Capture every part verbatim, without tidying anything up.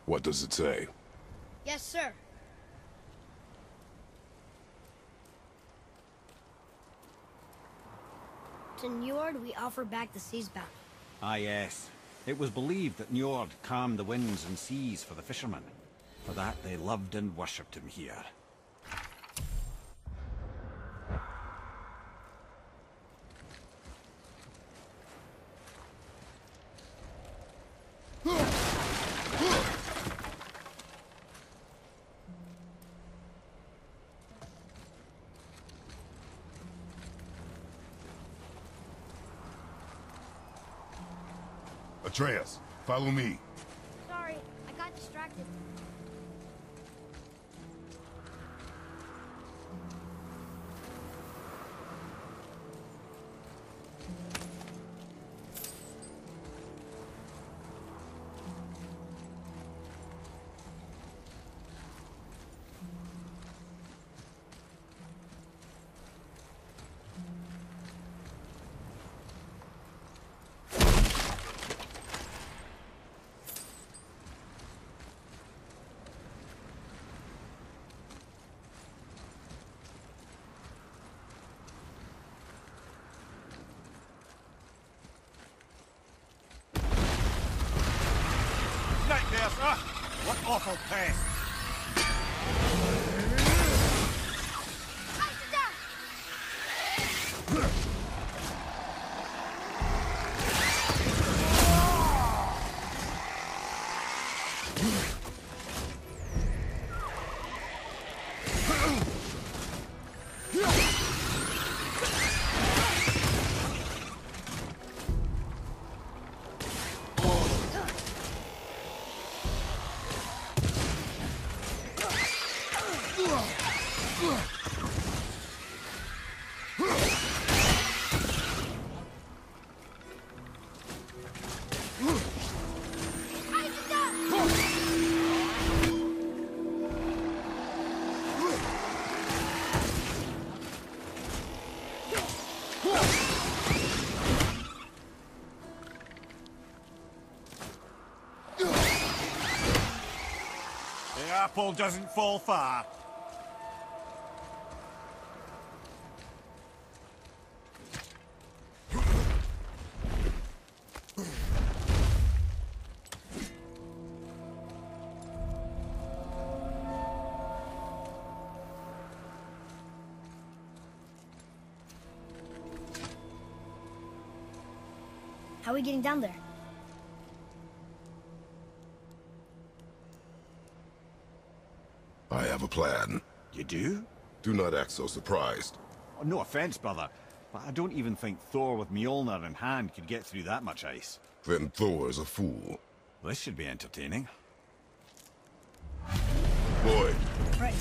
What does it say? Yes, sir. To Njord, we offer back the sea's bounty. Ah, yes. It was believed that Njord calmed the winds and seas for the fishermen. For that, they loved and worshipped him here. Atreus, follow me. Sorry, I got distracted. Nightmares, ah! What awful pest! The apple doesn't fall far. How are we getting down there? I have a plan. You do? Do not act so surprised. Oh, no offense, brother, but I don't even think Thor with Mjolnir in hand could get through that much ice. Then Thor's a fool. This should be entertaining. Boy, Right.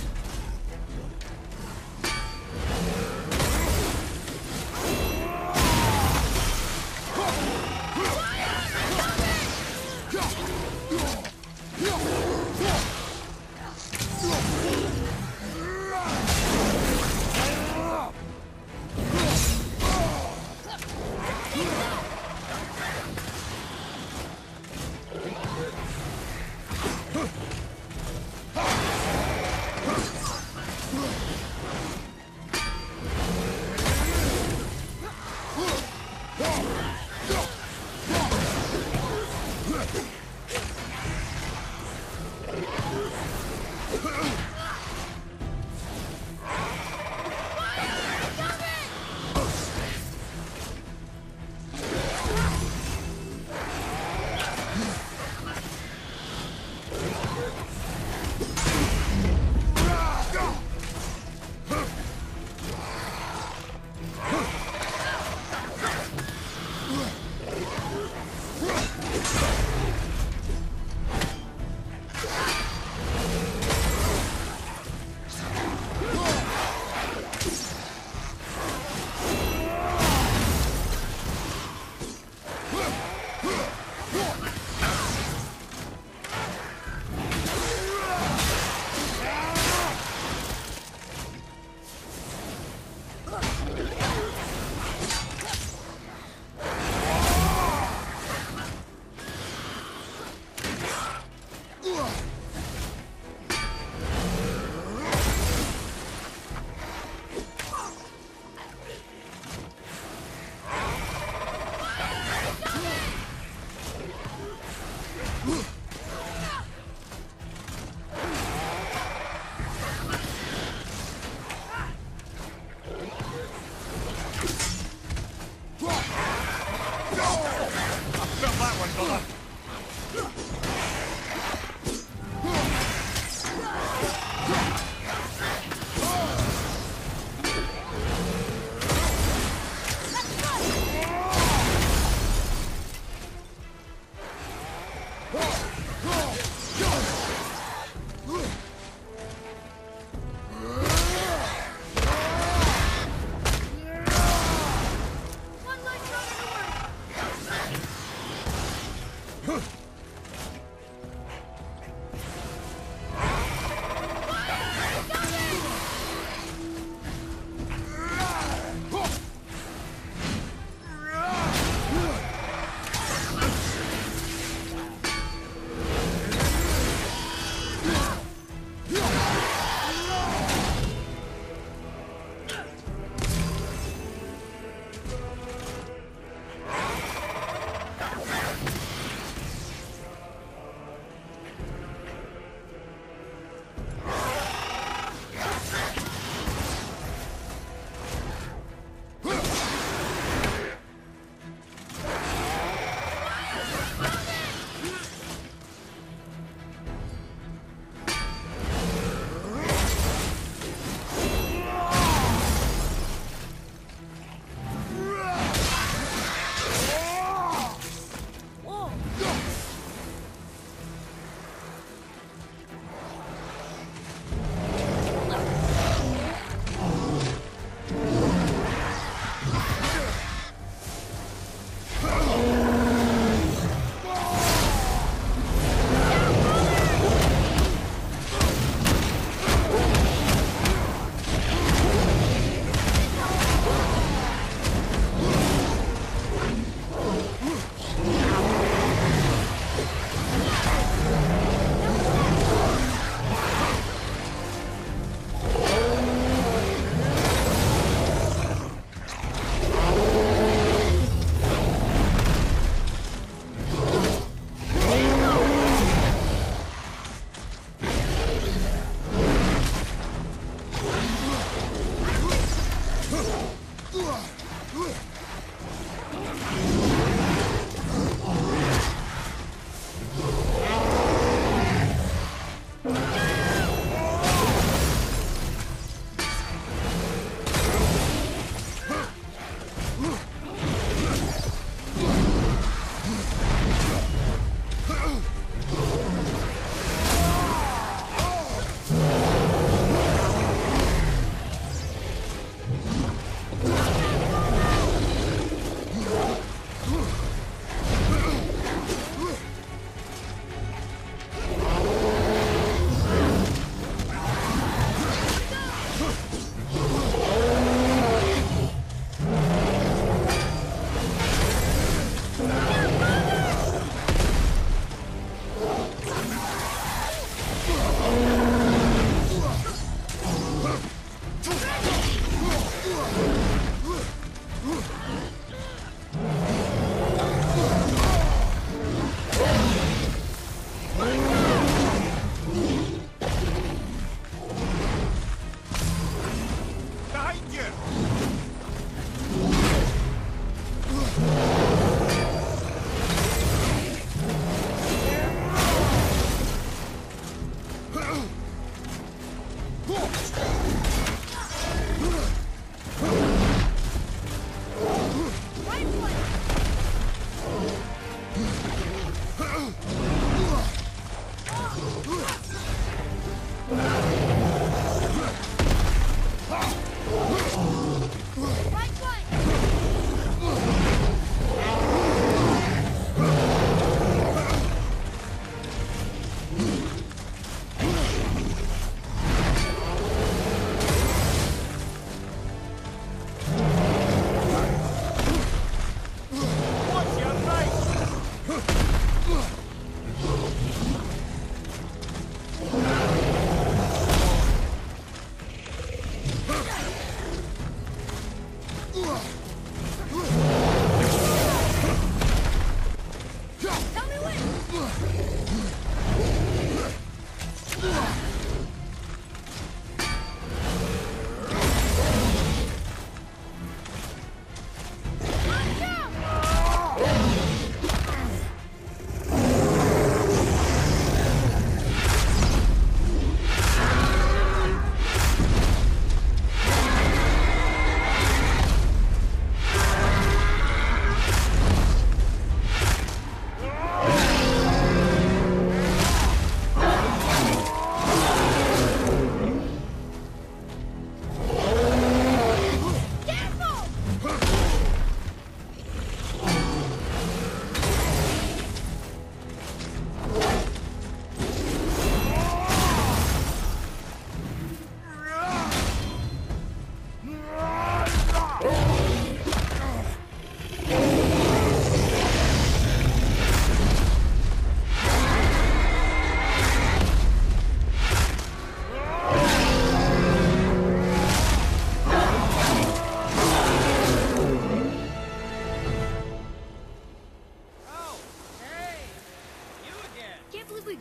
that one, brother.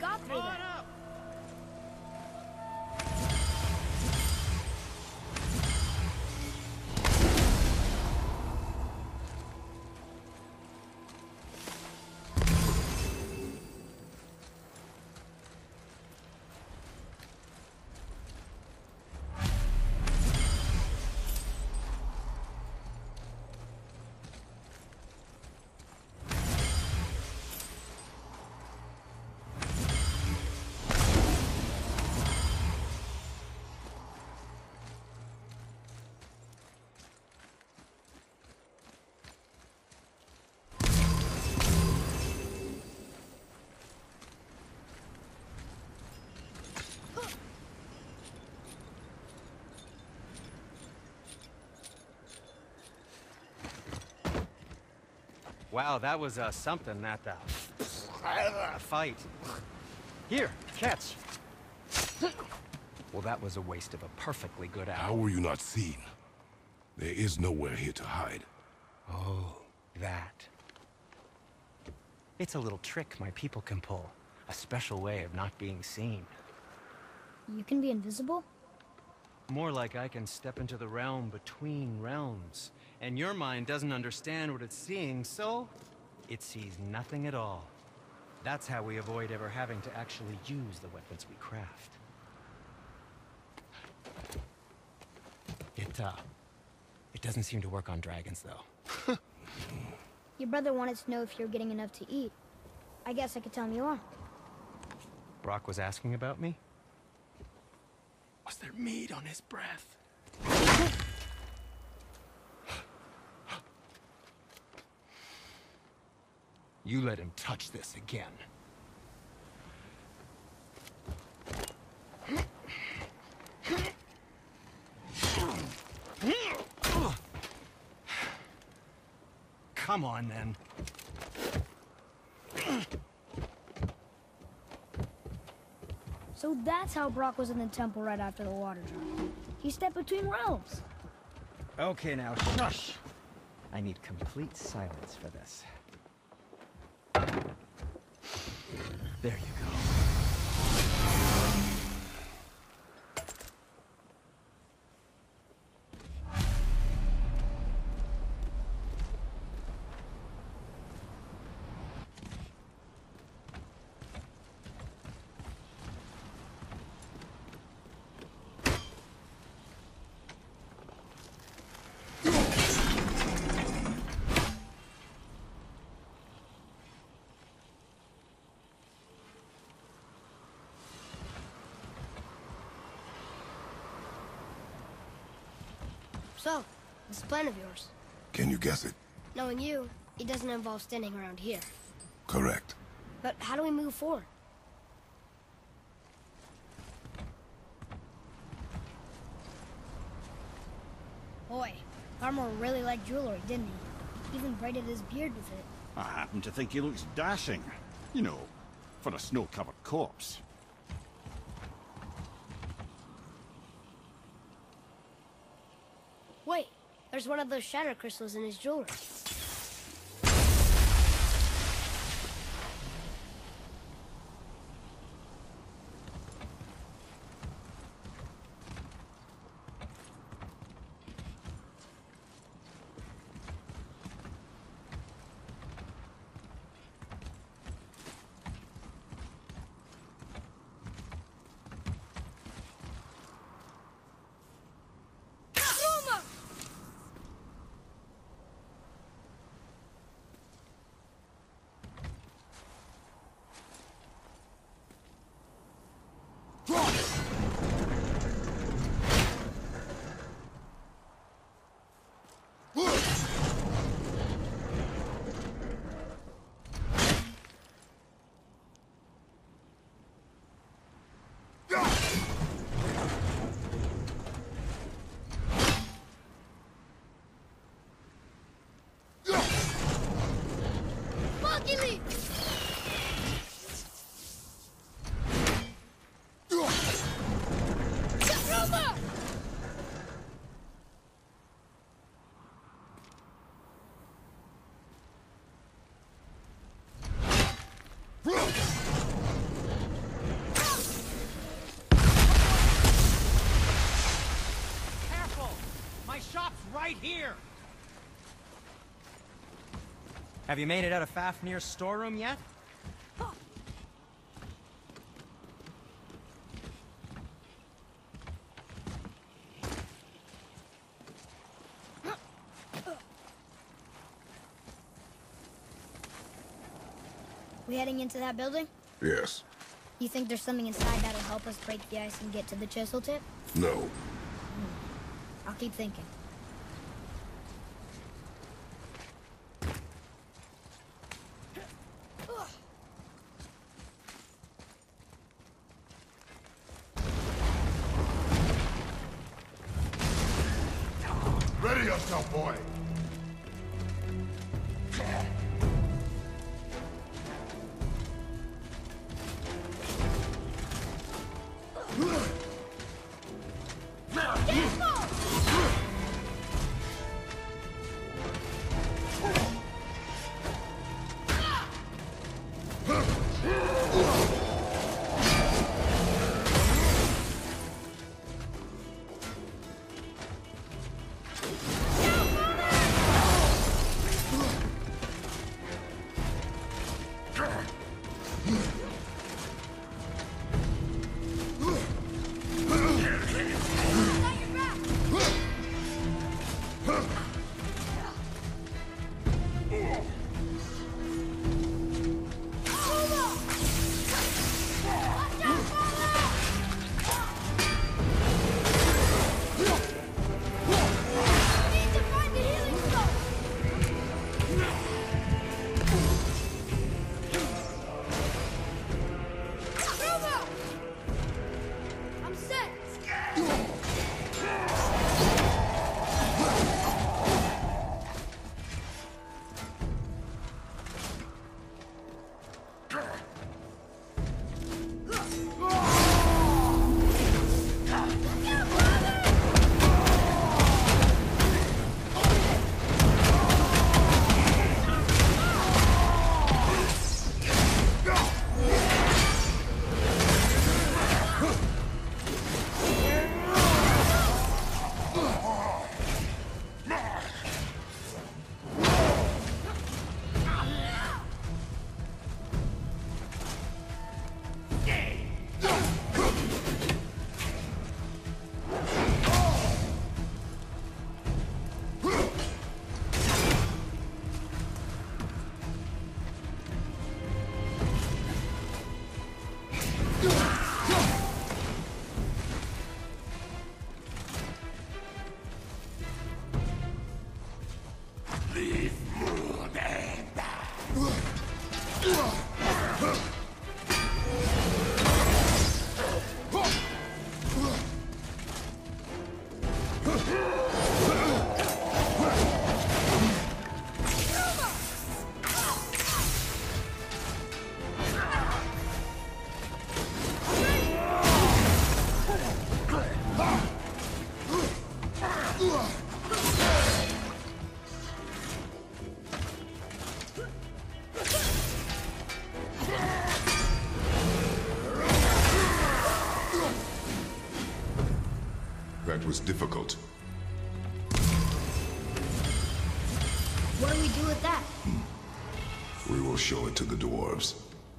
got through that. Wow, that was uh, something, that uh, fight. Here, catch. Well, that was a waste of a perfectly good How hour. were you not seen? There is nowhere here to hide. Oh, that. It's a little trick my people can pull. A special way of not being seen. You can be invisible? More like I can step into the realm between realms. And your mind doesn't understand what it's seeing, so it sees nothing at all. That's how we avoid ever having to actually use the weapons we craft. It, uh, it doesn't seem to work on dragons, though. Your brother wanted to know if you're getting enough to eat. I guess I could tell him you are. Brock was asking about me? Was there meat on his breath? You let him touch this again. Come on, then. So that's how Brock was in the temple right after the water drop. He stepped between realms. Okay, now, shush! I need complete silence for this. There you go. So, what's the plan of yours? Can you guess it? Knowing you, it doesn't involve standing around here. Correct. But how do we move forward? Boy, Armor really liked jewelry, didn't he? Even braided his beard with it. I happen to think he looks dashing. You know, for a snow-covered corpse. Wait, there's one of those shatter crystals in his jewelry. Monkey leap! Have you made it out of Fafnir's storeroom yet? We heading into that building? Yes. You think there's something inside that'll help us break the ice and get to the chisel tip? No. I'll keep thinking. Ready yourself, boy! That was difficult. What do we do with that? We will show it to the dwarves.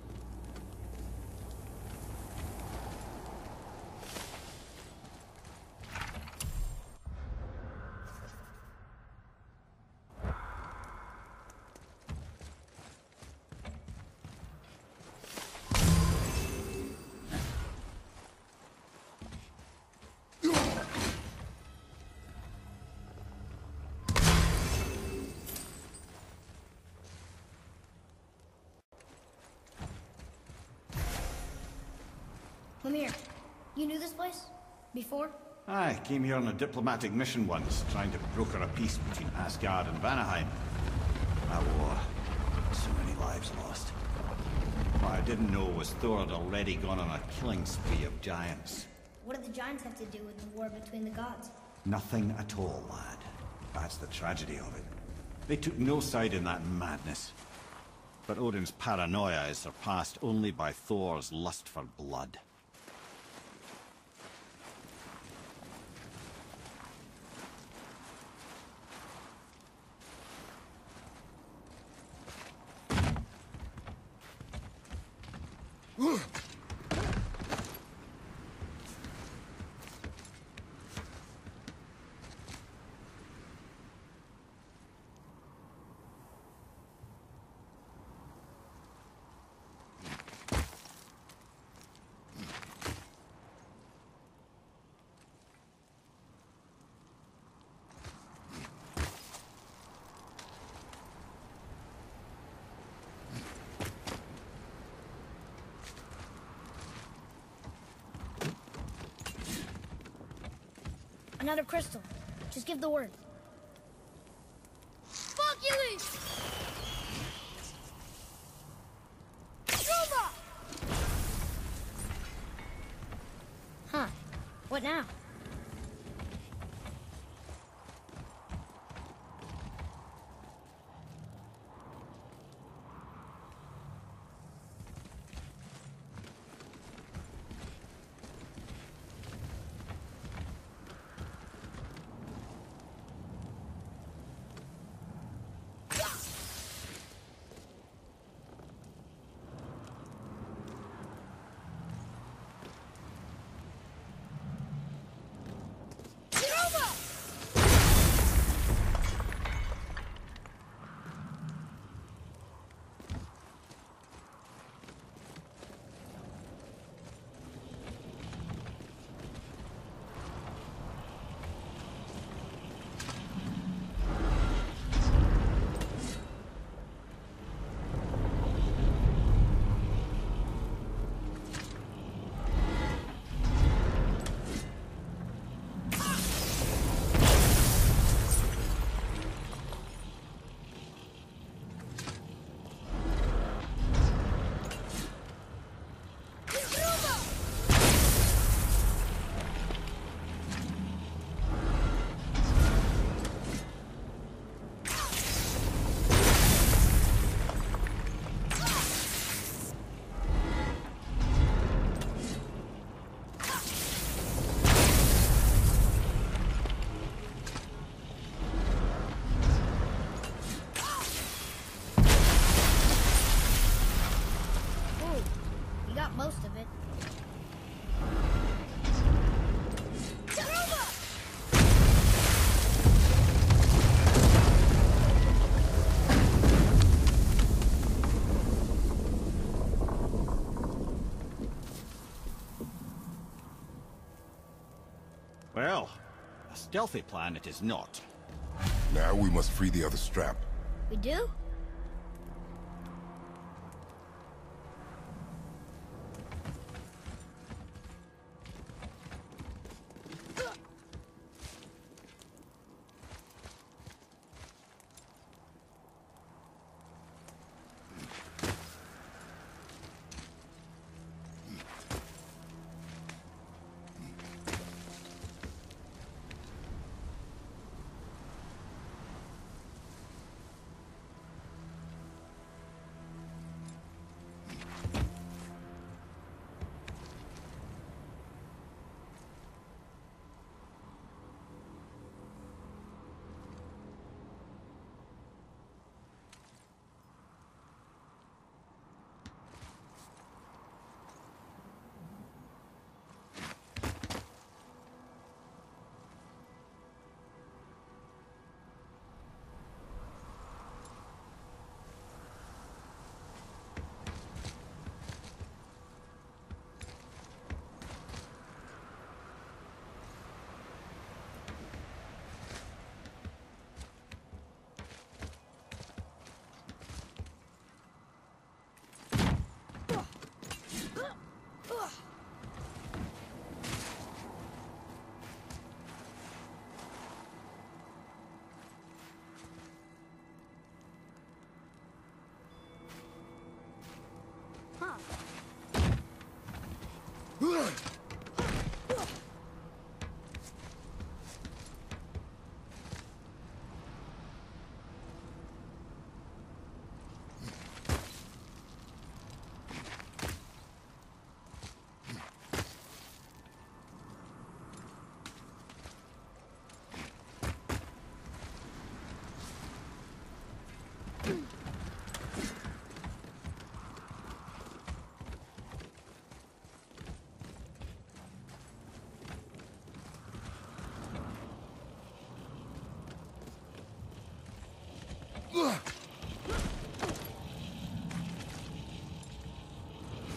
Mimir, you knew this place? Before? I came here on a diplomatic mission once, trying to broker a peace between Asgard and Vanaheim. That war. So many lives lost. What I didn't know was Thor had already gone on a killing spree of giants. What do the giants have to do with the war between the gods? Nothing at all, lad. That's the tragedy of it. They took no side in that madness. But Odin's paranoia is surpassed only by Thor's lust for blood. Another crystal. Just give the word. Fuculus! Truma! Huh. What now? Most of it. Well, a stealthy plan it is not. Now we must free the other strap. We do?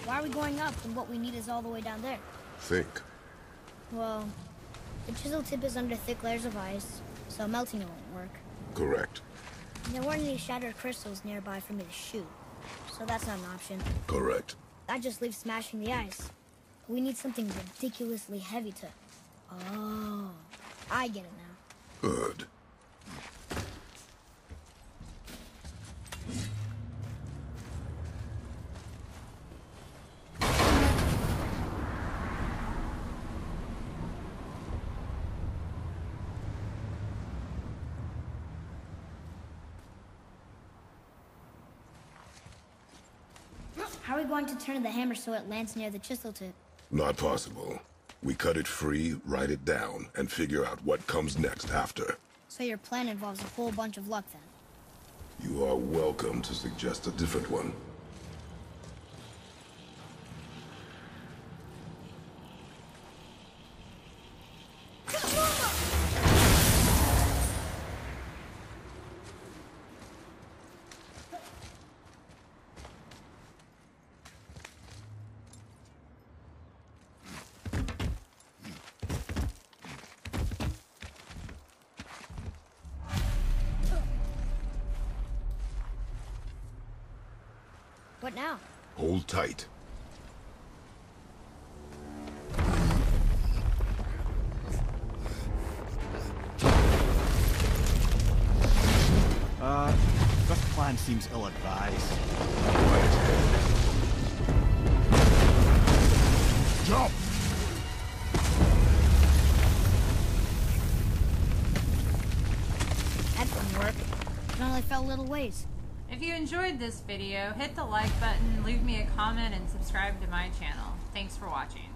Why are we going up when what we need is all the way down there? Think. Well, the chisel tip is under thick layers of ice, so melting it won't work. Correct. And there weren't any shattered crystals nearby for me to shoot, so that's not an option. Correct. That just leaves smashing the ice. We need something ridiculously heavy to... Oh, I get it now. Good. How are we going to turn the hammer so it lands near the chisel tip? Not possible. We cut it free, write it down, and figure out what comes next after. So your plan involves a whole bunch of luck then? You are welcome to suggest a different one. What now? Hold tight. Uh, this plan seems ill-advised. Right ahead. Jump! That didn't work. It only fell a little ways. If you enjoyed this video, hit the like button, leave me a comment, and subscribe to my channel. Thanks for watching.